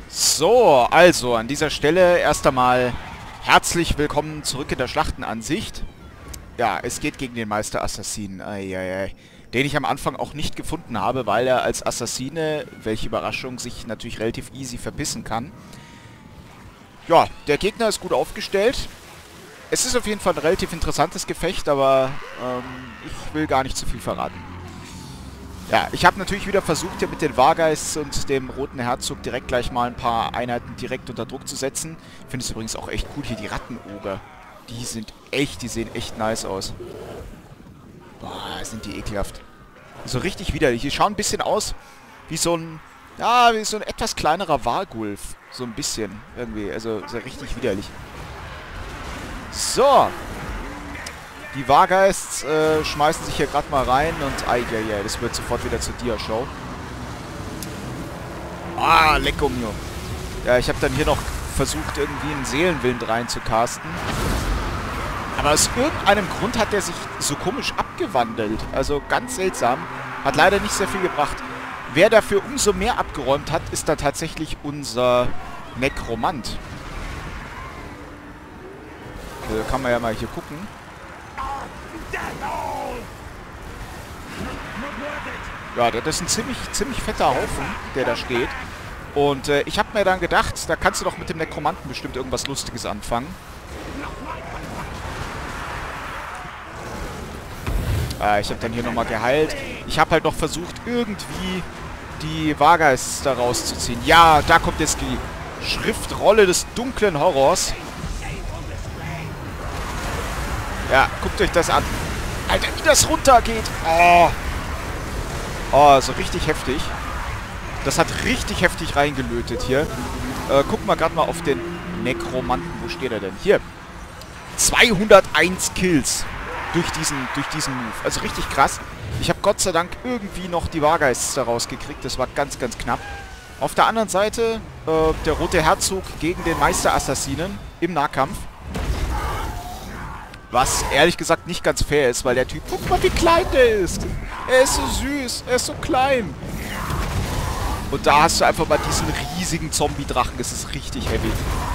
So, also an dieser Stelle erst einmal herzlich willkommen zurück in der Schlachtenansicht. Ja, es geht gegen den Meister Assassinen, den ich am Anfang auch nicht gefunden habe, weil er als Assassine, welche Überraschung, sich natürlich relativ easy verbissen kann. Ja, der Gegner ist gut aufgestellt. Es ist auf jeden Fall ein relativ interessantes Gefecht, aber ich will gar nicht zu viel verraten. Ja, ich habe natürlich wieder versucht, hier mit den Vargheists und dem Roten Herzog direkt gleich mal ein paar Einheiten direkt unter Druck zu setzen. Ich finde es übrigens auch echt cool hier, die Rattenoger. Die sehen echt nice aus. Boah, sind die ekelhaft. So richtig widerlich. Die schauen ein bisschen aus wie so ein, ja, wie so ein etwas kleinerer Wargulf. So ein bisschen, irgendwie. Also, sehr richtig widerlich. So. Die Vargheists schmeißen sich hier gerade mal rein und das wird sofort wieder zur Dia-Show. Ah, lecko mio. Ja, ich habe dann hier noch versucht, irgendwie einen Seelenwind reinzucasten. Aber aus irgendeinem Grund hat der sich so komisch abgewandelt. Also ganz seltsam. Hat leider nicht sehr viel gebracht. Wer dafür umso mehr abgeräumt hat, ist da tatsächlich unser Nekromant. Kann man ja mal hier gucken. Ja, das ist ein ziemlich fetter Haufen, der da steht. Und ich habe mir dann gedacht, da kannst du doch mit dem Nekromanten bestimmt irgendwas Lustiges anfangen. Ich habe dann hier nochmal geheilt. Ich habe halt noch versucht, irgendwie die Vargheists da rauszuziehen. Ja, da kommt jetzt die Schriftrolle des dunklen Horrors. Ja, guckt euch das an. Alter, wie das runtergeht. Oh, so richtig heftig. Das hat richtig heftig reingelötet hier. Guck mal gerade mal auf den Nekromanten. Wo steht er denn? Hier. 201 Kills durch diesen Move. Also richtig krass. Ich habe Gott sei Dank irgendwie noch die Vargheists da rausgekriegt. Das war ganz knapp. Auf der anderen Seite der Rote Herzog gegen den Meister Assassinen im Nahkampf. Was ehrlich gesagt nicht ganz fair ist, weil der Typ... Guck mal, wie klein der ist. Er ist so süß. Er ist so klein. Und da hast du einfach mal diesen riesigen Zombie-Drachen. Das ist richtig heavy.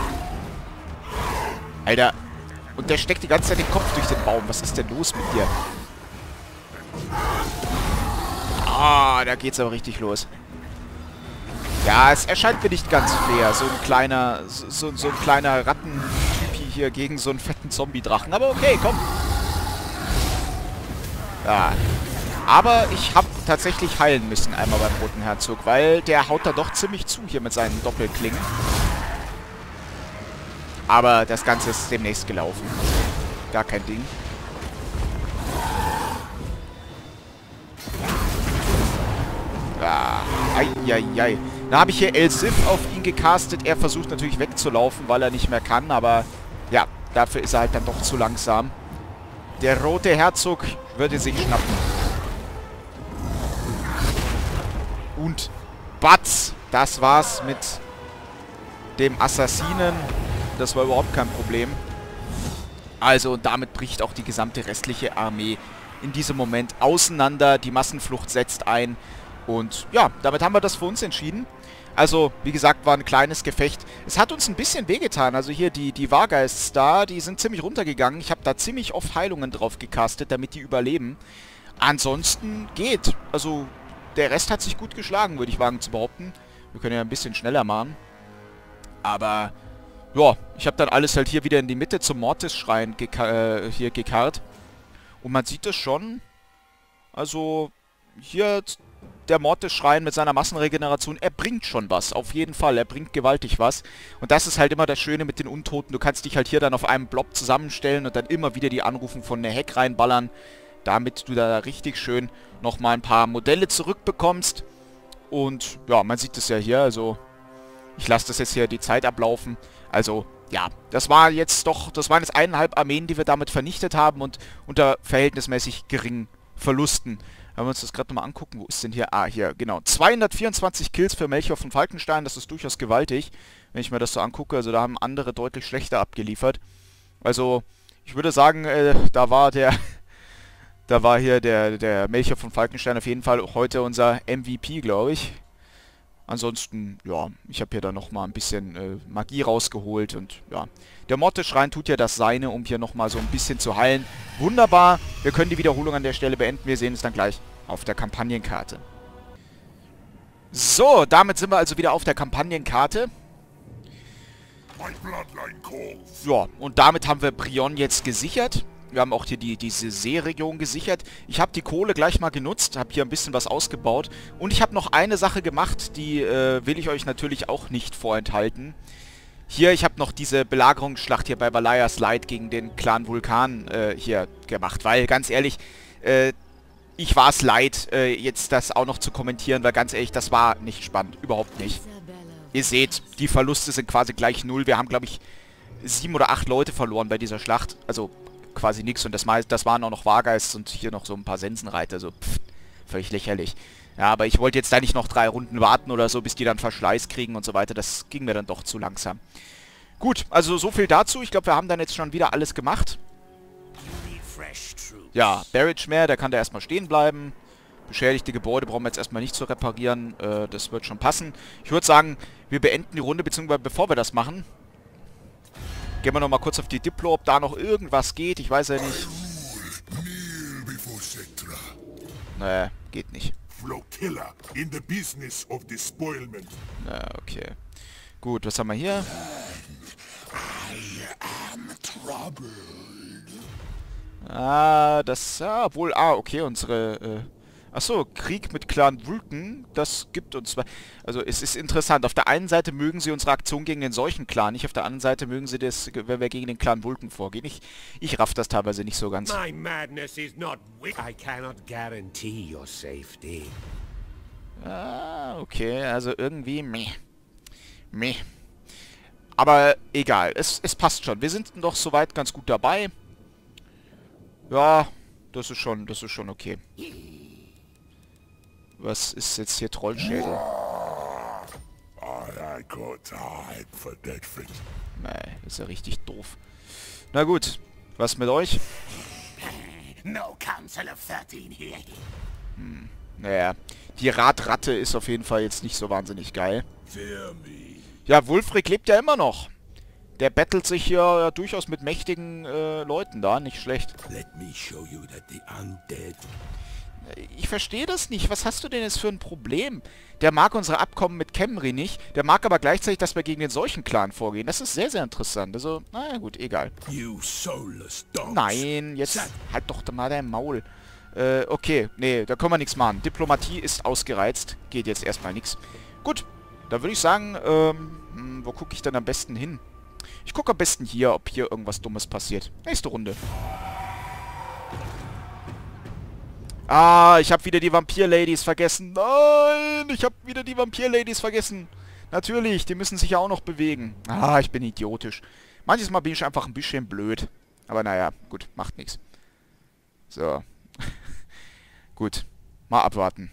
Alter. Und der steckt die ganze Zeit den Kopf durch den Baum. Was ist denn los mit dir? Ah, da geht's aber richtig los. Ja, es erscheint mir nicht ganz fair. So ein kleiner Rattentypi hier gegen so einen fetten Zombie-Drachen. Aber okay, komm. Ja. Aber ich habe tatsächlich heilen müssen einmal beim Roten Herzog, weil der haut da doch ziemlich zu hier mit seinen Doppelklingen. Aber das Ganze ist demnächst gelaufen. Gar kein Ding. Ah, eieiei. Da habe ich hier El Sif auf ihn gecastet. Er versucht natürlich wegzulaufen, weil er nicht mehr kann. Aber ja, dafür ist er halt dann doch zu langsam. Der Rote Herzog würde sich schnappen. Und batz! Das war's mit dem Assassinen. Das war überhaupt kein Problem. Also, und damit bricht auch die gesamte restliche Armee in diesem Moment auseinander. Die Massenflucht setzt ein. Und ja, damit haben wir das für uns entschieden. Also, wie gesagt, war ein kleines Gefecht. Es hat uns ein bisschen wehgetan. Also hier die Vargheists da, die sind ziemlich runtergegangen. Ich habe da ziemlich oft Heilungen drauf gecastet, damit die überleben. Ansonsten geht. Also, der Rest hat sich gut geschlagen, würde ich wagen zu behaupten. Wir können ja ein bisschen schneller machen. Aber, ja, ich habe dann alles halt hier wieder in die Mitte zum Mortis-Schrein hier gekarrt. Und man sieht es schon. Also, hier... Der Mortis-Schrein mit seiner Massenregeneration, er bringt schon was. Auf jeden Fall, er bringt gewaltig was. Und das ist halt immer das Schöne mit den Untoten. Du kannst dich halt hier dann auf einem Blob zusammenstellen und dann immer wieder die Anrufen von der Heck reinballern, damit du da richtig schön nochmal ein paar Modelle zurückbekommst. Und ja, man sieht es ja hier, also ich lasse das jetzt hier die Zeit ablaufen. Also ja, das waren jetzt 1,5 Armeen, die wir damit vernichtet haben und unter verhältnismäßig geringen Verlusten. Wenn wir uns das gerade nochmal angucken, wo ist denn hier? Ah, hier, genau. 224 Kills für Melchior von Falkenstein, das ist durchaus gewaltig, wenn ich mir das so angucke. Also da haben andere deutlich schlechter abgeliefert. Also, ich würde sagen, da war hier der Melchior von Falkenstein auf jeden Fall heute unser MVP, glaube ich. Ansonsten, ja, ich habe hier dann nochmal ein bisschen Magie rausgeholt und ja. Der Morteschrein tut ja das Seine, um hier nochmal so ein bisschen zu heilen. Wunderbar, wir können die Wiederholung an der Stelle beenden. Wir sehen uns dann gleich auf der Kampagnenkarte. So, damit sind wir also wieder auf der Kampagnenkarte. Ja, und damit haben wir Brionne jetzt gesichert. Wir haben auch hier diese Seeregion gesichert. Ich habe die Kohle gleich mal genutzt, habe hier ein bisschen was ausgebaut. Und ich habe noch eine Sache gemacht, die will ich euch natürlich auch nicht vorenthalten. Hier, ich habe noch diese Belagerungsschlacht hier bei Valaias Light gegen den Clan Vulkan hier gemacht. Weil, ganz ehrlich, ich war es leid, jetzt das auch noch zu kommentieren, weil ganz ehrlich, das war nicht spannend. Überhaupt nicht. Ihr seht, die Verluste sind quasi gleich null. Wir haben, glaube ich, 7 oder 8 Leute verloren bei dieser Schlacht. Also quasi nichts. Und das waren auch noch Wargeist und hier noch so ein paar Sensenreiter. Also völlig lächerlich. Ja, aber ich wollte jetzt da nicht noch 3 Runden warten oder so, bis die dann Verschleiß kriegen und so weiter. Das ging mir dann doch zu langsam. Gut, also so viel dazu. Ich glaube, wir haben dann jetzt schon wieder alles gemacht. Ja, Barrage der kann da erstmal stehen bleiben. Beschädigte Gebäude brauchen wir jetzt erstmal nicht zu reparieren. Das wird schon passen. Ich würde sagen, wir beenden die Runde, beziehungsweise bevor wir das machen, gehen wir nochmal kurz auf die Diplo, ob da noch irgendwas geht. Ich weiß ja nicht. Nee, geht nicht. Na, okay. Gut, was haben wir hier? Okay, unsere, achso, Krieg mit Clan Vulcan, das gibt uns... Also, es ist interessant. Auf der einen Seite mögen sie unsere Aktion gegen den Seuchenclan nicht, auf der anderen Seite mögen sie das, wenn wir gegen den Clan Vulcan vorgehen. Ich raff das teilweise nicht so ganz. My madness is not I cannot guarantee your safety. Ah, okay, also irgendwie meh. Aber egal, es passt schon. Wir sind doch soweit ganz gut dabei. Ja, das ist schon okay. Was ist jetzt hier Trollschädel? Nee, ist ja richtig doof. Na gut, was mit euch? Naja, die Radratte ist auf jeden Fall jetzt nicht so wahnsinnig geil. Ja, Wulfric lebt ja immer noch. Der battelt sich hier durchaus mit mächtigen Leuten da, nicht schlecht. Ich verstehe das nicht. Was hast du denn jetzt für ein Problem? Der mag unsere Abkommen mit Khemri nicht. Der mag aber gleichzeitig, dass wir gegen den Seuchenclan vorgehen. Das ist sehr, sehr interessant. Also, naja gut, egal. Nein, jetzt halt doch mal dein Maul. Okay, nee, da können wir nichts machen. Diplomatie ist ausgereizt. Geht jetzt erstmal nichts. Gut, dann würde ich sagen, wo gucke ich dann am besten hin? Ich gucke am besten hier, ob hier irgendwas Dummes passiert. Nächste Runde. Ah, ich habe wieder die Vampir-Ladies vergessen. Nein, ich habe wieder die Vampir-Ladies vergessen. Natürlich, die müssen sich ja auch noch bewegen. Ah, ich bin idiotisch. Manches Mal bin ich einfach ein bisschen blöd. Aber naja, gut, macht nichts. So. Gut, mal abwarten.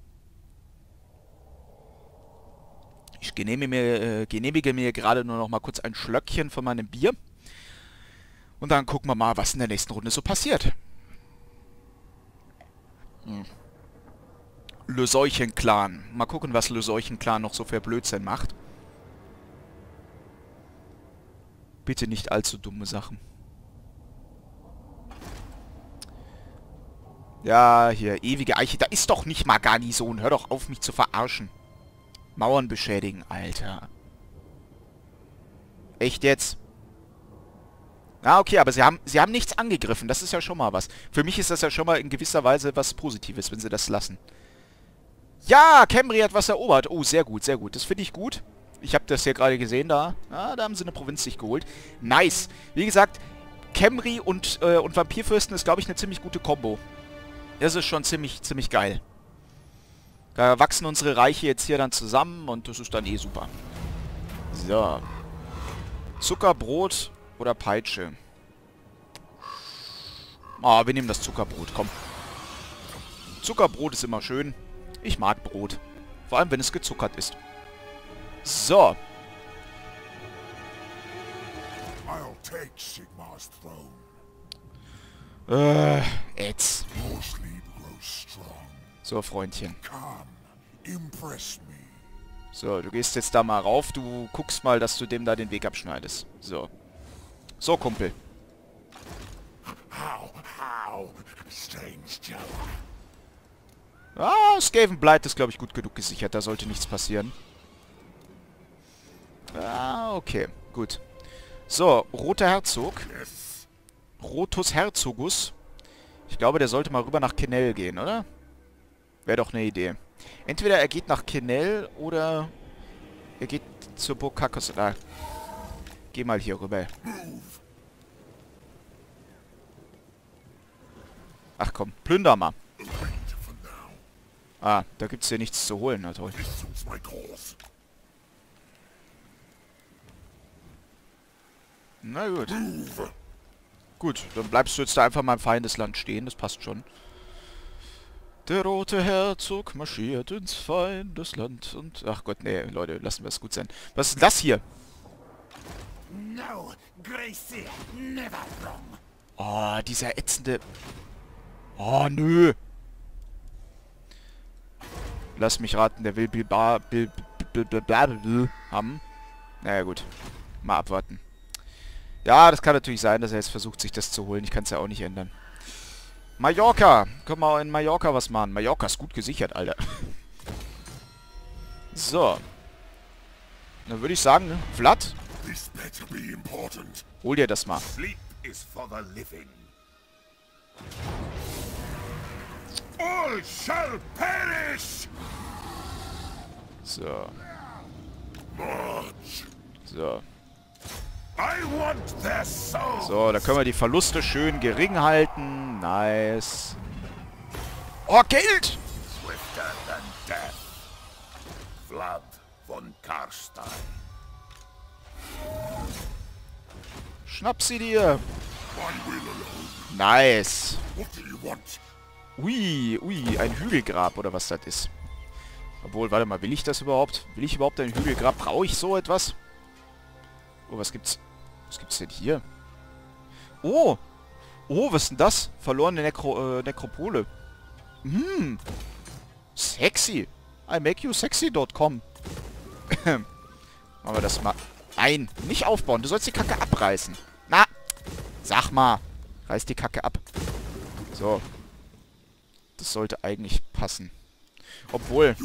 Ich genehmige mir gerade nur noch mal kurz ein Schlöckchen von meinem Bier. Und dann gucken wir mal, was in der nächsten Runde so passiert. Le Seuchenclan. Mal gucken, was Le Seuchenclan noch so für Blödsinn macht. Bitte nicht allzu dumme Sachen. Ja, hier, ewige Eiche. Da ist doch nicht mal Garnison. Hör doch auf, mich zu verarschen. Mauern beschädigen, Alter. Echt jetzt? Ah, okay, aber sie haben nichts angegriffen. Das ist ja schon mal was. Für mich ist das ja schon mal in gewisser Weise was Positives, wenn sie das lassen. Ja, Khemri hat was erobert. Oh, sehr gut, sehr gut. Das finde ich gut. Ich habe das hier gerade gesehen da. Ah, da haben sie eine Provinz sich geholt. Nice. Wie gesagt, Khemri und Vampirfürsten ist, glaube ich, eine ziemlich gute Kombo. Das ist schon ziemlich geil. Da wachsen unsere Reiche jetzt hier dann zusammen und das ist dann eh super. So. Zuckerbrot oder Peitsche? Ah, wir nehmen das Zuckerbrot, komm. Zuckerbrot ist immer schön. Ich mag Brot. Vor allem, wenn es gezuckert ist. So. Jetzt. So, Freundchen. So, du gehst jetzt da mal rauf. Du guckst mal, dass du dem da den Weg abschneidest. So. So, Kumpel. How? Strange joke. Ah, Skaven Blight ist, glaube ich, gut genug gesichert. Da sollte nichts passieren. Ah, okay. Gut. So, Roter Herzog. Yes. Rotus Herzogus. Ich glaube, der sollte mal rüber nach Kenel gehen, oder? Wäre doch eine Idee. Entweder er geht nach Kenel oder er geht zur Burg Kakos. Ah, geh mal hier rüber. Ach komm, plünder mal. Ah, da gibt's hier nichts zu holen. Na toll. Na gut. Gut, dann bleibst du jetzt da einfach mal im Feindesland stehen. Das passt schon. Der rote Herzog marschiert ins Feindesland und... Ach Gott, nee, Leute, lassen wir es gut sein. Was ist das hier? No, Gracie, never wrong. Oh, dieser ätzende... Oh, nö. Lass mich raten, der will haben. Naja, gut. Mal abwarten. Ja, das kann natürlich sein, dass er jetzt versucht, sich das zu holen. Ich kann es ja auch nicht ändern. Mallorca. Können wir in Mallorca was machen. Mallorca ist gut gesichert, Alter. So. Dann würde ich sagen, Vlad, hol dir das mal. Sleep is for the living. All shall perish. So. March. So. I want their souls. So, da können wir die Verluste schön gering halten. Nice. Oh, Geld! Swifter than death. Vlad von Karstein. Schnapp sie dir. One will alone. Nice. What do you want? Ui, ui, ein Hügelgrab oder was das ist. Obwohl, warte mal, will ich das überhaupt? Will ich überhaupt ein Hügelgrab? Brauche ich so etwas? Oh, was gibt's? Was gibt's denn hier? Oh! Oh, was ist denn das? Verlorene Nekropole. Hm. Sexy. I make you sexy.com. Machen wir das mal. Nein, nicht aufbauen. Du sollst die Kacke abreißen. Na, sag mal. Reiß die Kacke ab. So. Das sollte eigentlich passen. Obwohl...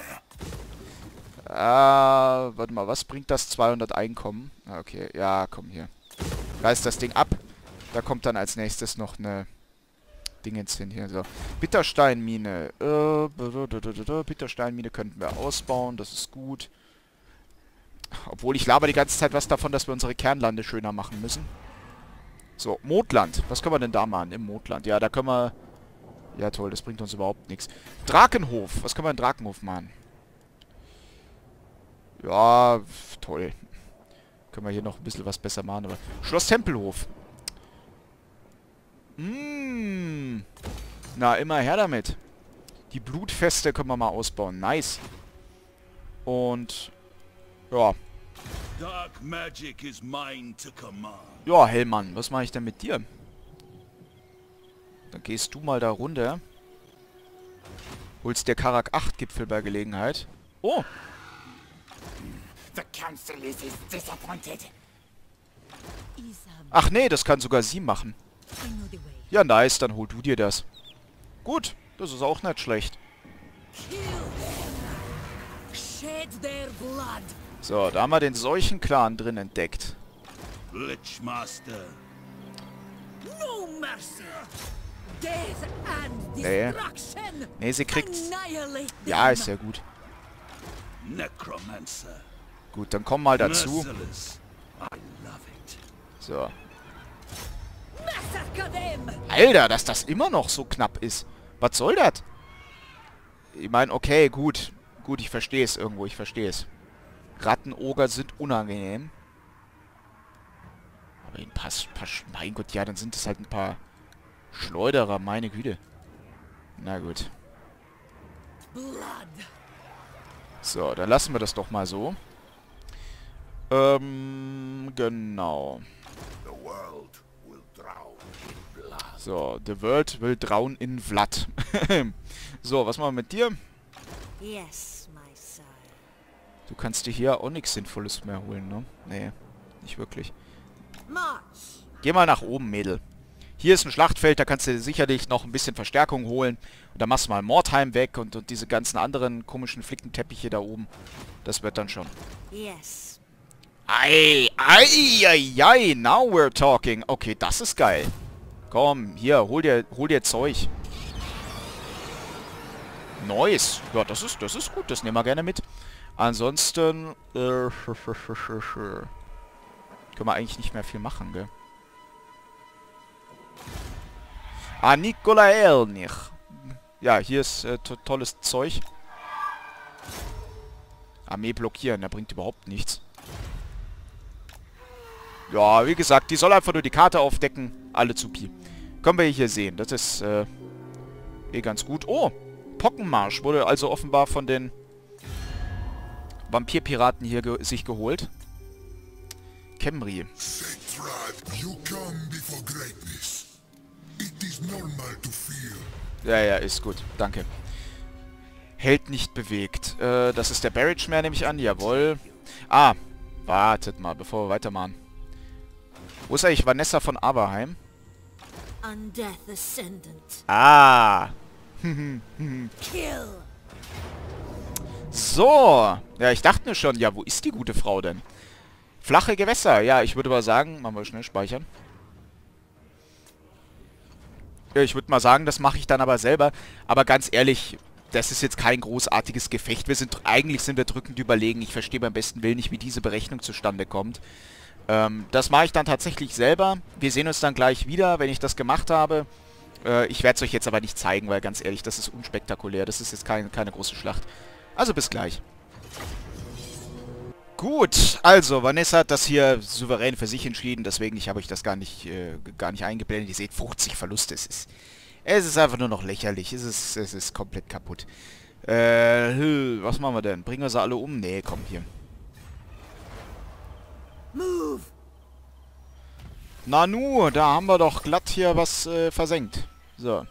warte mal, was bringt das? 200 Einkommen? Ah, okay, ja, komm hier. Reiß das Ding ab. Da kommt dann als nächstes noch eine Dingens hin hier. So. Bittersteinmine. Bittersteinmine könnten wir ausbauen, das ist gut. Obwohl, ich laber die ganze Zeit was davon, dass wir unsere Kernlande schöner machen müssen. So, Mondland. Was können wir denn da machen im Mondland? Ja, da können wir... Ja, toll, das bringt uns überhaupt nichts. Drakenhof. Was können wir in Drakenhof machen? Ja, toll. Können wir hier noch ein bisschen was besser machen, aber... Schloss Tempelhof. Na, immer her damit. Die Blutfeste können wir mal ausbauen. Nice. Und... Ja. Dark magic is mine to command. Ja, Hellmann, was mache ich denn mit dir? Dann gehst du mal da runter. Holst dir Karak 8 Gipfel bei Gelegenheit. Oh! The council is disappointed. Ach nee, das kann sogar sie machen. Ja, nice, dann hol du dir das. Gut, das ist auch nicht schlecht. So, da haben wir den Seuchenclan drin entdeckt. Lichmaster. No mercy. Death and Nee. destruction. Nee, sie kriegt's. Annihilate Ja, them. ist ja gut. Necromancer. Gut, dann komm mal dazu. Merciless. I love it. So. Massacre them. Alter, dass das immer noch so knapp ist. Was soll das? Ich meine, okay, gut. Gut, ich verstehe es irgendwo, ich verstehe es. Rattenoger sind unangenehm. Aber ein paar... Mein Gott, ja, dann sind es halt ein paar Schleuderer, meine Güte. Na gut. Blood. So, dann lassen wir das doch mal so. Genau. The world will drown in blood. So, the world will drown in Vlad. So, was machen wir mit dir? Yes, my sire. Du kannst dir hier auch nichts Sinnvolles mehr holen, ne? Nee, nicht wirklich. March! Geh mal nach oben, Mädel. Hier ist ein Schlachtfeld, da kannst du dir sicherlich noch ein bisschen Verstärkung holen. Und dann machst du mal Mordheim weg und diese ganzen anderen komischen Flickenteppiche da oben. Das wird dann schon. Yes. Ei, ei, ei, ei, now we're talking. Okay, das ist geil. Komm, hier, hol dir Zeug. Nice. Ja, das ist gut, das nehmen wir gerne mit. Ansonsten, können wir eigentlich nicht mehr viel machen, gell? Ah, Nikolaelnich. Ja, hier ist tolles Zeug. Armee blockieren, der bringt überhaupt nichts. Ja, wie gesagt, die soll einfach nur die Karte aufdecken. Alle Zupi. Können wir hier sehen. Das ist ganz gut. Oh, Pockenmarsch wurde also offenbar von den Vampirpiraten hier sich geholt. Khemri. Ja, ja, ist gut. Danke. Held nicht bewegt. Das ist der Barrage-Meer, nehme ich an. Jawohl. Ah, wartet mal, bevor wir weitermachen. Wo ist eigentlich Vanessa von Aberheim? Undeath Ascendant. Ah. Kill! So. Ja, ich dachte mir schon, ja, wo ist die gute Frau denn? Flache Gewässer. Ja, ich würde mal sagen, machen wir schnell speichern. Ja, ich würde mal sagen, das mache ich dann aber selber. Aber ganz ehrlich, das ist jetzt kein großartiges Gefecht. Eigentlich sind wir drückend überlegen. Ich verstehe beim besten Willen nicht, wie diese Berechnung zustande kommt. Das mache ich dann tatsächlich selber. Wir sehen uns dann gleich wieder, wenn ich das gemacht habe. Ich werde es euch jetzt aber nicht zeigen, weil ganz ehrlich, das ist unspektakulär. Das ist jetzt keine große Schlacht. Also bis gleich. Gut, also Vanessa hat das hier souverän für sich entschieden, deswegen habe ich das gar nicht eingeblendet. Ihr seht, 50 Verluste. Es ist einfach nur noch lächerlich. Es ist komplett kaputt. Was machen wir denn? Bringen wir sie alle um? Nee, komm hier. Move! Nanu, da haben wir doch glatt hier was versenkt. So.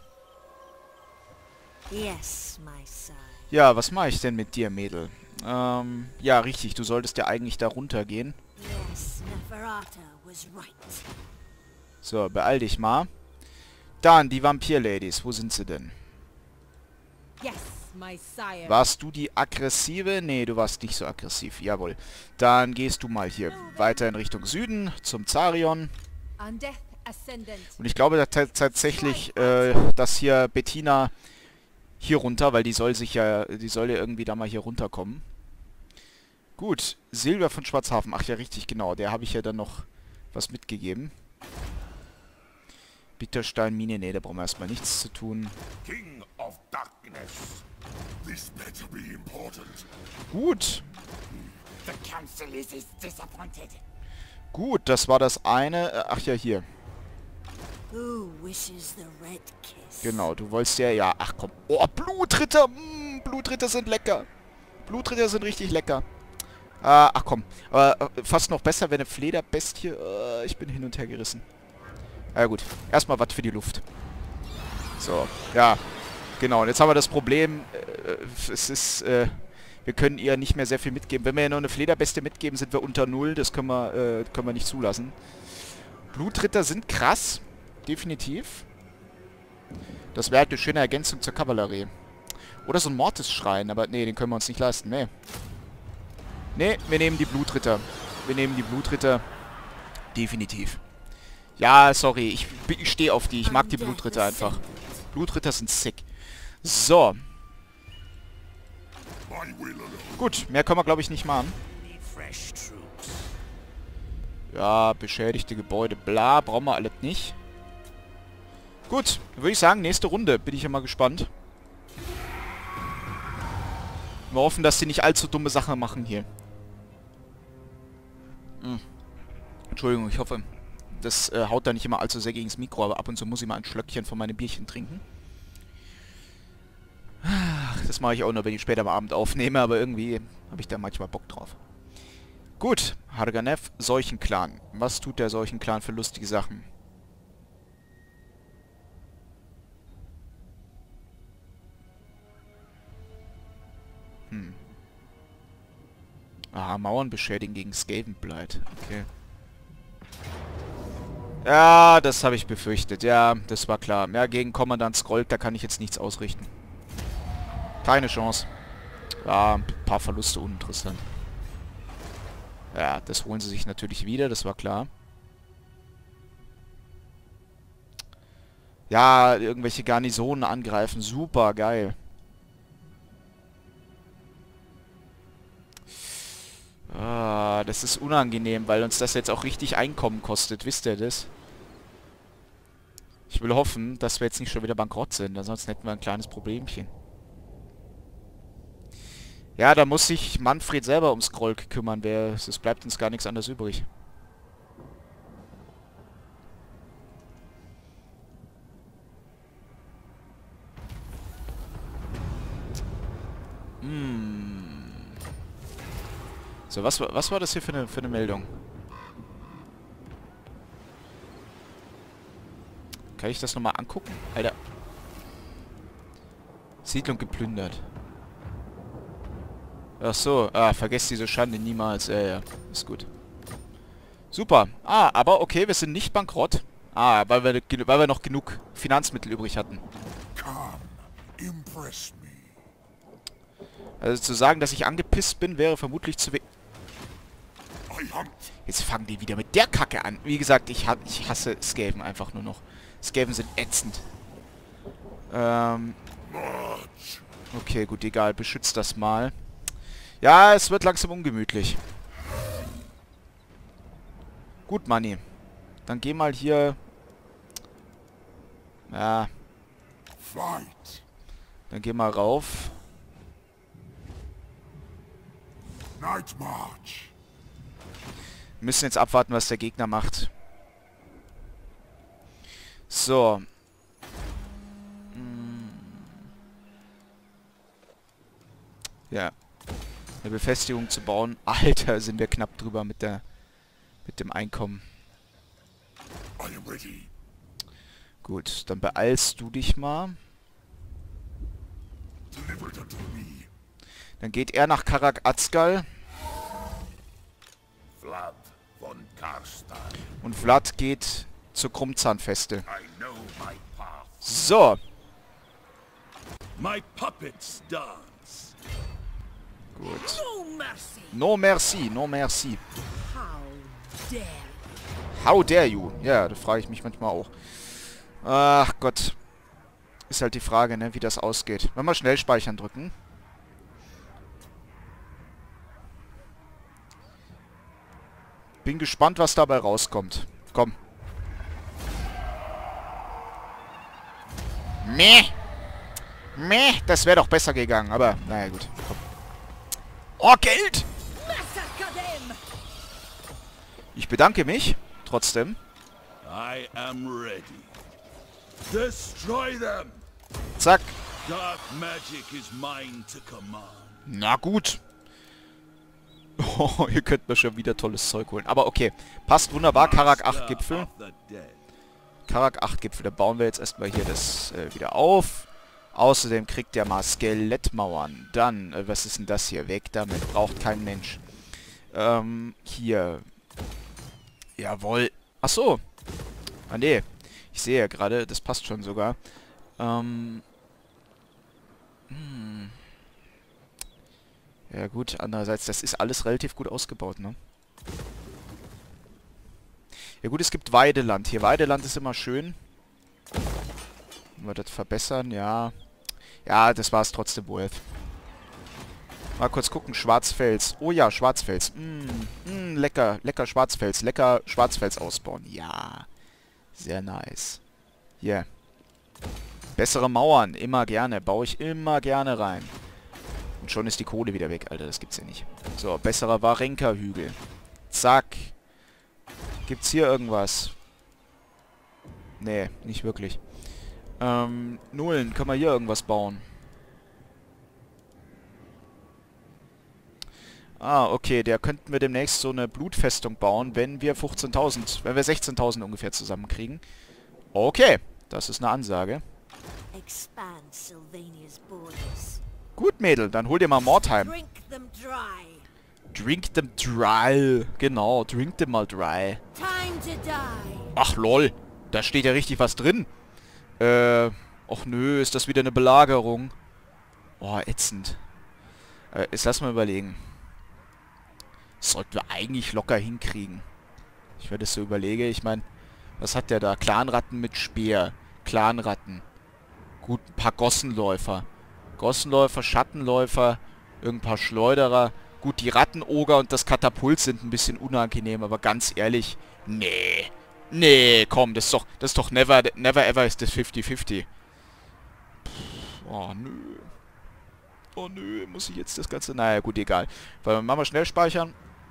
Yes, my son. Ja, was mache ich denn mit dir, Mädel? Ja, richtig, du solltest ja eigentlich da runtergehen. Yes, Neferata was right. So, beeil dich mal. Dann, die Vampir-Ladies, wo sind sie denn? Yes, my sire. Warst du die aggressive? Nee, du warst nicht so aggressiv. Jawohl. Dann gehst du mal hier weiter in Richtung Süden zum Zarion. Undeath Ascendant. Und ich glaube tatsächlich, dass hier Bettina hier runter, weil die soll ja irgendwie da mal hier runterkommen. Gut, Silber von Schwarzhafen. Ach ja, richtig, genau. Der habe ich ja dann noch was mitgegeben. Bittersteinmine, nee, da brauchen wir erstmal nichts zu tun. King of Darkness. This better be important. Gut. The council is disappointed. Gut, das war das eine. Ach ja, hier. Who wishes the red kiss? Genau, du wolltest ja... Ach komm. Oh, Blutritter. Blutritter sind lecker. Blutritter sind richtig lecker. Ach komm. Aber fast noch besser, wenn eine Flederbestie... ich bin hin und her gerissen. Ja gut. Erstmal was für die Luft. So. Ja. Genau. Und jetzt haben wir das Problem. Es ist... wir können ihr nicht mehr sehr viel mitgeben. Wenn wir ihr noch eine Flederbestie mitgeben, sind wir unter 0. Das können wir nicht zulassen. Blutritter sind krass. Definitiv. Das wäre halt eine schöne Ergänzung zur Kavallerie. Oder so ein Mortis-Schrein, aber nee, den können wir uns nicht leisten. Nee. Nee, wir nehmen die Blutritter. Wir nehmen die Blutritter. Definitiv. Ja, sorry, ich stehe auf die. Ich mag die Blutritter einfach. Blutritter sind sick. So. Gut, mehr können wir, glaube ich, nicht machen. Ja, beschädigte Gebäude, bla, brauchen wir alles nicht. Gut, würde ich sagen, nächste Runde. Bin ich ja mal gespannt. Wir hoffen, dass sie nicht allzu dumme Sachen machen hier. Entschuldigung, ich hoffe, das haut da nicht immer allzu sehr gegen das Mikro, aber ab und zu muss ich mal ein Schlöckchen von meinem Bierchen trinken. Das mache ich auch nur, wenn ich später am Abend aufnehme, aber irgendwie habe ich da manchmal Bock drauf. Gut, Harganev, Seuchenclan. Was tut der Seuchenclan für lustige Sachen? Ah, Mauern beschädigen gegen Skavenblight. Okay. Ja, das habe ich befürchtet. Ja, das war klar. Ja, gegen Kommandant Skrold, da kann ich jetzt nichts ausrichten. Keine Chance. Ja, ein paar Verluste uninteressant. Ja, das holen sie sich natürlich wieder, das war klar. Ja, irgendwelche Garnisonen angreifen. Super, geil. Ah, das ist unangenehm, weil uns das jetzt auch richtig Einkommen kostet. Wisst ihr das? Ich will hoffen, dass wir jetzt nicht schon wieder bankrott sind. Ansonsten hätten wir ein kleines Problemchen. Ja, da muss sich Manfred selber ums Skrolk kümmern. Es bleibt uns gar nichts anderes übrig. So, was war das hier für eine Meldung? Kann ich das nochmal angucken? Alter. Siedlung geplündert. Ach so, vergesst diese Schande niemals. Ja, ist gut. Super. Ah, aber okay, wir sind nicht bankrott. Ah, weil wir noch genug Finanzmittel übrig hatten. Also zu sagen, dass ich angepisst bin, wäre vermutlich zu wenig. Jetzt fangen die wieder mit der Kacke an. Wie gesagt, ich hasse Skaven einfach nur noch. Skaven sind ätzend. Okay, gut, egal. Beschützt das mal. Ja, es wird langsam ungemütlich. Gut, Manni. Dann geh mal hier... Ja. Dann geh mal rauf. Night March. Wir müssen jetzt abwarten, was der Gegner macht. So. Ja. Eine Befestigung zu bauen. Alter, sind wir knapp drüber mit dem Einkommen. Gut, dann beeilst du dich mal. Dann geht er nach Karak Azgal. Vlad von Karstein. Und Vlad geht zur Krummzahnfeste. I know my path. So. My puppets dance. Gut. No mercy. No merci, no merci. How dare. How dare you? Ja, da frage ich mich manchmal auch. Ach Gott. Ist halt die Frage, ne, wie das ausgeht. Wenn wir schnell speichern drücken. Bin gespannt, was dabei rauskommt. Komm. Meh. Meh. Das wäre doch besser gegangen, aber naja, gut. Komm. Oh, Geld! Ich bedanke mich. Trotzdem. I am ready. Destroy them. Zack. Dark magic is mine to command. Na gut. Oh, ihr könnt mir schon wieder tolles Zeug holen. Aber okay. Passt wunderbar. Karak 8 Gipfel. Karak 8 Gipfel. Da bauen wir jetzt erstmal hier das wieder auf. Außerdem kriegt der mal Skelettmauern. Dann, was ist denn das hier? Weg damit. Braucht kein Mensch. Hier. Jawohl. Ach so. Ah, nee. Ich sehe ja gerade, das passt schon sogar. Ja gut, andererseits, das ist alles relativ gut ausgebaut, ne? Ja gut, es gibt Weideland. Hier, Weideland ist immer schön. Wollen wir das verbessern? Ja. Ja, das war es trotzdem worth. Mal kurz gucken. Schwarzfels. Oh ja, Schwarzfels. Lecker. Lecker Schwarzfels. Lecker Schwarzfels ausbauen. Ja. Sehr nice. Hier. Bessere Mauern. Immer gerne. Baue ich immer gerne rein. Und schon ist die Kohle wieder weg, Alter. Das gibt's ja nicht. So, besserer Warenka-Hügel. Zack. Gibt's hier irgendwas? Nee, nicht wirklich. Nullen. Kann man hier irgendwas bauen? Ah, okay. Der könnten wir demnächst so eine Blutfestung bauen, wenn wir 15.000, wenn wir 16.000 ungefähr zusammenkriegen. Okay. Das ist eine Ansage. Expand Sylvania's borders. Gut, Mädel. Dann hol dir mal Mordheim. Drink them dry. Drink them dry. Genau, drink them mal dry. Time to die. Ach lol, da steht ja richtig was drin. Och nö, ist das wieder eine Belagerung? Oh, ätzend. Jetzt lass mal überlegen. Das sollten wir eigentlich locker hinkriegen. Ich werde es so überlege. Ich meine, was hat der da? Clanratten mit Speer. Clanratten. Gut, ein paar Gossenläufer. Gossenläufer, Schattenläufer, irgendein paar Schleuderer. Gut, die Rattenoger und das Katapult sind ein bisschen unangenehm, aber ganz ehrlich, nee. Nee, komm, das ist doch never ever ist das 50-50. Oh, nö. Oh, nö, muss ich jetzt das Ganze... Naja, gut, egal. Weil machen wir schnell speichern.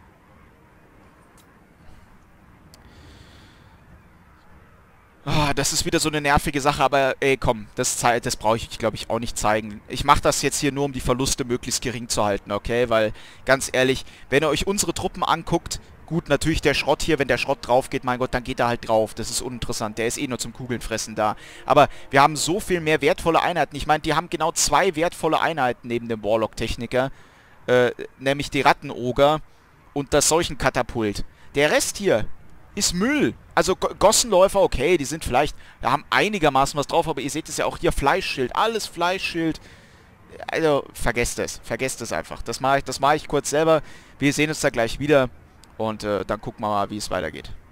Ah, das ist wieder so eine nervige Sache, aber ey, komm, das brauche ich, glaube ich, auch nicht zeigen. Ich mache das jetzt hier nur, um die Verluste möglichst gering zu halten, okay? Weil, ganz ehrlich, wenn ihr euch unsere Truppen anguckt, gut, natürlich der Schrott hier, wenn der Schrott drauf geht, mein Gott, dann geht er halt drauf. Das ist uninteressant, der ist eh nur zum Kugeln fressen da. Aber wir haben so viel mehr wertvolle Einheiten. Ich meine, die haben genau 2 wertvolle Einheiten neben dem Warlock-Techniker. Nämlich die Rattenoger und das Seuchenkatapult. Der Rest hier ist Müll. Also Gossenläufer, okay, die sind vielleicht, haben einigermaßen was drauf, aber ihr seht es ja auch hier, Fleischschild, alles Fleischschild. Also, vergesst es einfach. Das mache ich kurz selber. Wir sehen uns da gleich wieder und dann gucken wir mal, wie es weitergeht.